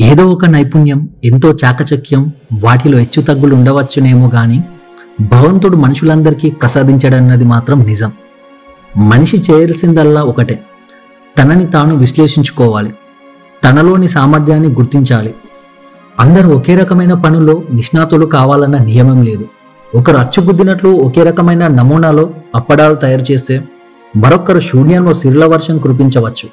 ఏదో ఒక నైపుణ్యం, ఎంతో చాకచక్యం వాటిలో హెచ్చుతగ్గులు ఉండవచ్చునేమో గాని భగవంతుడు మనుషులందరికీ ప్రసాదించడన్నది మాత్రం నిజం. మనిషి చేయాల్సిందల్లా ఒకటే, తనని తాను విశ్లేషించుకోవాలి, తనలోని సామర్థ్యాన్ని గుర్తించాలి. అందరూ ఒకే రకమైన పనుల్లో నిష్ణాతులు కావాలన్న నియమం లేదు. ఒకరు అచ్చుగుద్దినట్లు ఒకే రకమైన నమూనాలో అప్పడాలు తయారు చేస్తే మరొకరు శూన్యంలో సిరుల వర్షం కురిపించవచ్చు.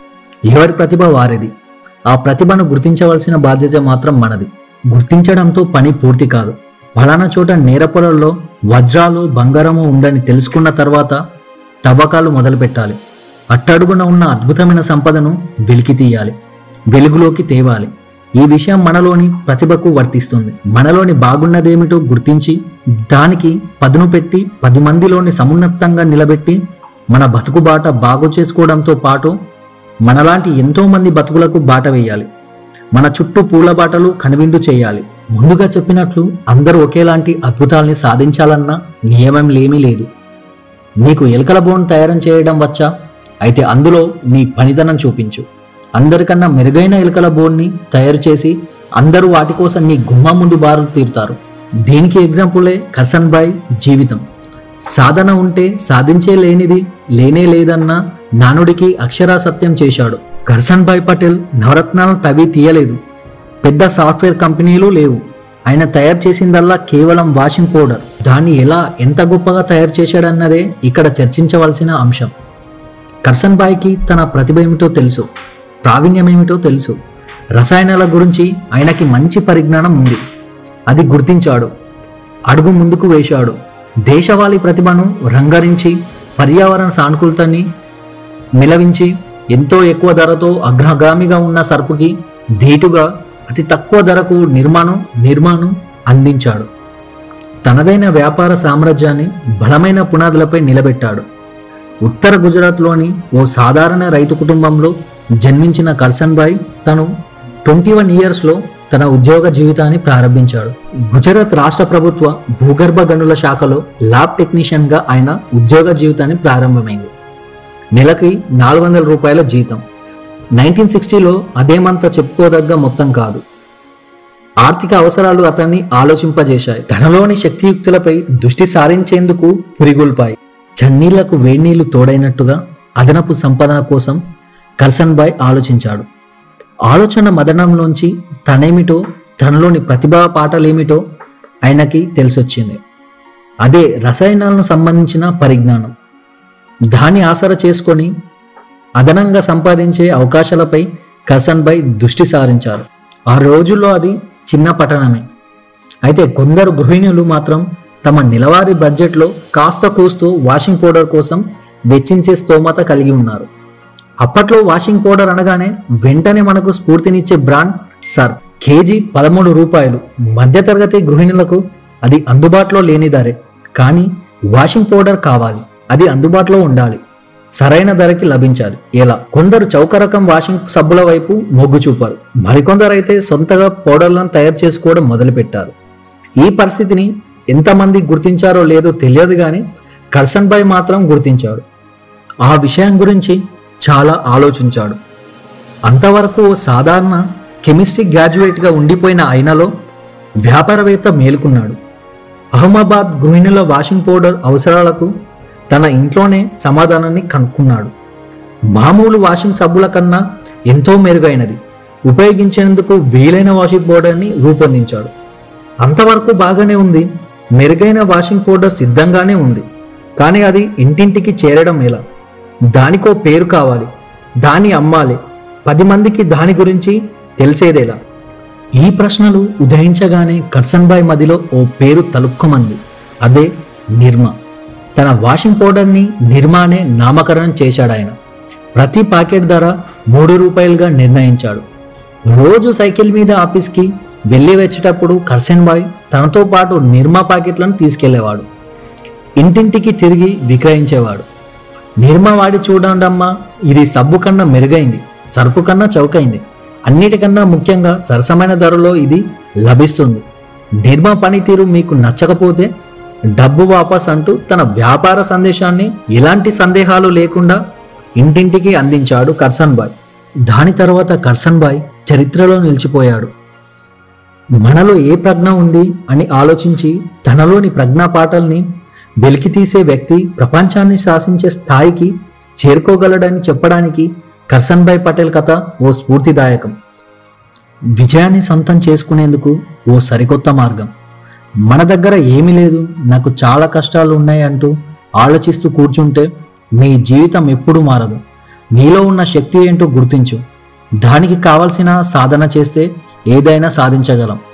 ఎవరి ప్రతిభ వారిది. ఆ ప్రతిభను గుర్తించవలసిన బాధ్యత మాత్రం మనది. గుర్తించడంతో పని పూర్తి కాదు. ఫలానా చోట నేరపొరల్లో వజ్రాలు బంగారము ఉందని తెలుసుకున్న తర్వాత తవ్వకాలు మొదలు పెట్టాలి. అట్టడుగున ఉన్న అద్భుతమైన సంపదను వెలికి తీయాలి, వెలుగులోకి తేవాలి. ఈ విషయం మనలోని ప్రతిభకు వర్తిస్తుంది. మనలోని బాగున్నదేమిటో గుర్తించి దానికి పదును పెట్టి 10 మందిలోని సమున్నతంగా నిలబెట్టి మన బతుకు బాట బాగు చేసుకోవడంతో పాటు మనలాంటి ఎంతో మంది బతుకులకు బాట వేయాలి. మన చుట్టూ పూల బాటలు కనువిందు చేయాలి. ముందుగా చెప్పినట్లు అందరూ ఒకేలాంటి అద్భుతాల్ని సాధించాలన్న నియమం ఏమీ లేదు. నీకు ఎలుకల బోన్ తయారు చేయడం వచ్చా? అయితే అందులో నీ పనితనం చూపించు. అందరికన్నా మెరుగైన ఎలుకల బోన్ని తయారు చేసి అందరూ వాటి కోసం నీ గుమ్మం ముందు బారులు తీరుతారు. దీనికి ఎగ్జాంపులే కర్సన్ భాయ్ జీవితం. సాధన ఉంటే సాధించే లేనిది లేనే లేదన్న నానుడికి అక్షరాసత్యం చేశాడు. కర్సన్ భాయ్ పటేల్ నవరత్నాలను తవ్వి తీయలేదు. పెద్ద సాఫ్ట్వేర్ కంపెనీలు లేవు. ఆయన తయారు చేసిందల్లా కేవలం వాషింగ్ పౌడర్. దాన్ని ఎలా ఎంత గొప్పగా తయారు చేశాడన్నదే ఇక్కడ చర్చించవలసిన అంశం. కర్సన్ భాయ్కి తన ప్రతిభ ఏమిటో తెలుసు, ప్రావీణ్యం ఏమిటో తెలుసు. రసాయనాల గురించి ఆయనకి మంచి పరిజ్ఞానం ఉంది. అది గుర్తించాడు, అడుగు ముందుకు వేశాడు. దేశవాళీ ప్రతిభను రంగరించి పర్యావరణ సానుకూలతని మిలవించి ఎంతో ఎక్కువ ధరతో అగ్రగామిగా ఉన్న సరుకుకి ధీటుగా అతి తక్కువ ధరకు నిర్మాణం అందించాడు. తనదైన వ్యాపార సామ్రాజ్యాన్ని బలమైన పునాదులపై నిలబెట్టాడు. ఉత్తర గుజరాత్లోని ఓ సాధారణ రైతు కుటుంబంలో జన్మించిన కర్సన్ భాయ్ తను 21 ఇయర్స్లో తన ఉద్యోగ జీవితాన్ని ప్రారంభించాడు. గుజరాత్ రాష్ట్ర ప్రభుత్వ భూగర్భ గనుల శాఖలో ల్యాబ్ టెక్నీషియన్గా ఆయన ఉద్యోగ జీవితాన్ని ప్రారంభమైంది. నెలకి 400 రూపాయల జీతం. 1960లో అదేమంత చెప్పుకోదగ్గ మొత్తం కాదు. ఆర్థిక అవసరాలు అతన్ని ఆలోచింపజేశాయి. తనలోని శక్తియుక్తులపై దృష్టి సారించేందుకు పురిగొల్పాయి. చన్నీళ్లకు వేడినీళ్లు తోడైనట్టుగా అదనపు సంపాదన కోసం కర్సన్ భాయ్ ఆలోచించాడు. ఆలోచన మదనంలోంచి తనేమిటో, తనలోని ప్రతిభా పాటలేమిటో ఆయనకి తెలిసొచ్చింది. అదే రసాయనాలను సంబంధించిన పరిజ్ఞానం. దాన్ని ఆసరా చేసుకొని అదనంగా సంపాదించే అవకాశాలపై కర్సన్ భాయ్ దృష్టి సారించారు. ఆ రోజుల్లో అది చిన్న పట్టణమే. అయితే కొందరు గృహిణులు మాత్రం తమ నెలవారీ బడ్జెట్లో కాస్త కూస్తూ వాషింగ్ పౌడర్ కోసం వెచ్చించే స్తోమత కలిగి ఉన్నారు. అప్పట్లో వాషింగ్ పౌడర్ అనగానే వెంటనే మనకు స్ఫూర్తినిచ్చే బ్రాండ్ సర్ఫ్. కేజీ 13 రూపాయలు. మధ్యతరగతి గృహిణులకు అది అందుబాటులో లేని ధరే. కానీ వాషింగ్ పౌడర్ కావాలి, అది అందుబాటులో ఉండాలి, సరైన ధరకి లభించాలి. ఎలా? కొందరు చౌక రకం వాషింగ్ సబ్బుల వైపు మొగ్గు చూపారు. మరికొందరైతే సొంతగా పౌడర్లను తయారు చేసుకోవడం మొదలుపెట్టారు. ఈ పరిస్థితిని ఎంతమంది గుర్తించారో లేదో తెలియదు కానీ కర్సన్ భాయ్ మాత్రం గుర్తించాడు. ఆ విషయం గురించి చాలా ఆలోచించాడు. అంతవరకు ఓ సాధారణ కెమిస్ట్రీ గ్రాడ్యుయేట్గా ఉండిపోయిన ఆయనలో వ్యాపారవేత్త మేలుకున్నాడు. అహ్మదాబాద్ గృహిణుల వాషింగ్ పౌడర్ అవసరాలకు తన ఇంట్లోనే సమాధానాన్ని కనుక్కున్నాడు. మామూలు వాషింగ్ సబ్బుల కన్నా ఎంతో మెరుగైనది, ఉపయోగించేందుకు వీలైన వాషింగ్ పౌడర్ని రూపొందించాడు. అంతవరకు బాగానే ఉంది. మెరుగైన వాషింగ్ పౌడర్ సిద్ధంగానే ఉంది. కానీ అది ఇంటింటికి చేరడం ఎలా? దానికో పేరు కావాలి, దాన్ని అమ్మాలి, 10 మందికి దాని గురించి తెలిసేదేలా? ఈ ప్రశ్నలు ఉదయించగానే కర్సన్ భాయ్ మదిలో ఓ పేరు తలుక్కుమంది. అదే నిర్మా. తన వాషింగ్ పౌడర్ని నిర్మానే నామకరణం చేశాడాయన. ప్రతి ప్యాకెట్ ధర 3 రూపాయలుగా నిర్ణయించాడు. రోజు సైకిల్ మీద ఆఫీస్కి వెళ్ళి వచ్చేటప్పుడు కర్సన్ భాయ్ తనతో పాటు నిర్మా ప్యాకెట్లను తీసుకెళ్లేవాడు. ఇంటింటికి తిరిగి విక్రయించేవాడు. నిర్మా వాడి చూడండమ్మా, ఇది సబ్బు కన్నా మెరుగైంది, సరుపు కన్నా చౌకైంది, అన్నిటికన్నా ముఖ్యంగా సరసమైన ధరలో ఇది లభిస్తుంది. నిర్మా పనితీరు మీకు నచ్చకపోతే డబ్బు వాపస్ అంటూ తన వ్యాపార సందేశాన్ని ఎలాంటి సందేహాలు లేకుండా ఇంటింటికి అందించాడు కర్సన్ భాయ్. దాని తర్వాత కర్సన్ భాయ్ చరిత్రలో నిలిచిపోయాడు. మనలో ఏ ప్రజ్ఞ ఉంది అని ఆలోచించి తనలోని ప్రజ్ఞా పాటల్ని వెలికితీసే వ్యక్తి ప్రపంచాన్ని శాసించే స్థాయికి చేరుకోగలడని చెప్పడానికి కర్సన్భాయ్ పటేల్ కథ ఓ స్ఫూర్తిదాయకం. విజయాన్ని సొంతం చేసుకునేందుకు ఓ సరికొత్త మార్గం. మన దగ్గర ఏమీ లేదు, నాకు చాలా కష్టాలు ఉన్నాయి అంటూ ఆలోచిస్తూ కూర్చుంటే నీ జీవితం ఎప్పుడూ మారదు. నీలో ఉన్న శక్తి ఏంటో గుర్తించు. దానికి కావలసిన సాధన చేస్తే ఏదైనా సాధించగలం.